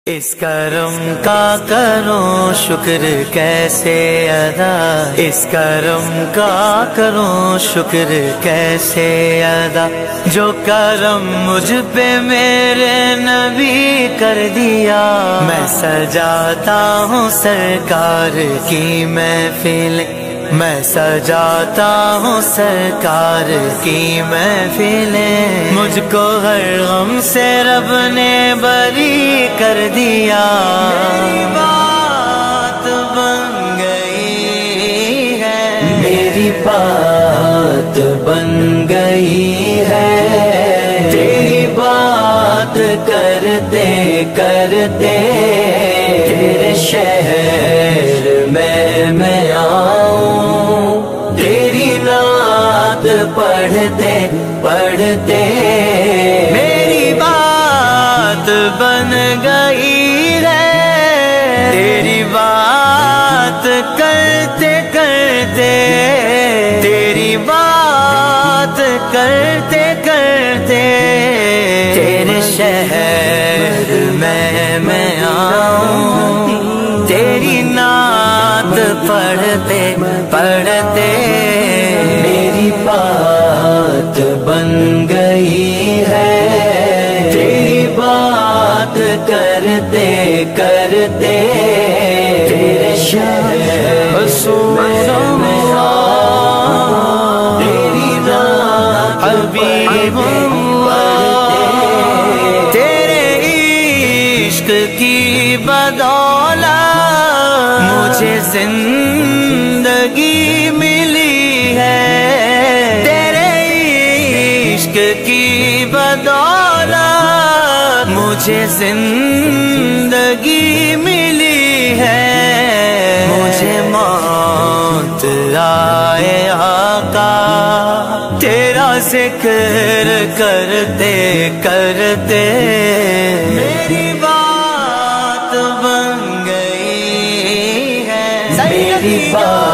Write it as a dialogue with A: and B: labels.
A: اس کرم کا کروں شکر کیسے ادا، اس کرم کا کروں شکر کیسے ادا، جو کرم مجھ پہ میرے نبی کر دیا۔ میں سجاتا ہوں سرکار کی محفل، میں سجاتا ہوں سرکار کی محفلیں، مجھ کو ہر غم سے رب نے بری کر دیا۔ میری بات بن گئی ہے، میری بات بن گئی ہے، تیری بات کرتے کرتے تیرے شہر میں آؤں، تیری نعت پڑھتے پڑھتے میری بات بن گئی ہے، تیری بات کرتے کرتے تیری بات کرتے کرتے تیرے شہر میں آؤں، تیری نعت پڑھتے پڑھتے میری بات بن گئی ہے، تیری بات کرتے کرتے تیرے شہر میں آؤں، تیری نعت حبیب تیرے عشق کی بدولت مجھے زندگی ملی ہے، تیرے عشق کی بدولت مجھے زندگی ملی ہے، مجھے موت آئے آقا تیرا ذکر کرتے کرتے میری بات بن گئی ہے، میری بات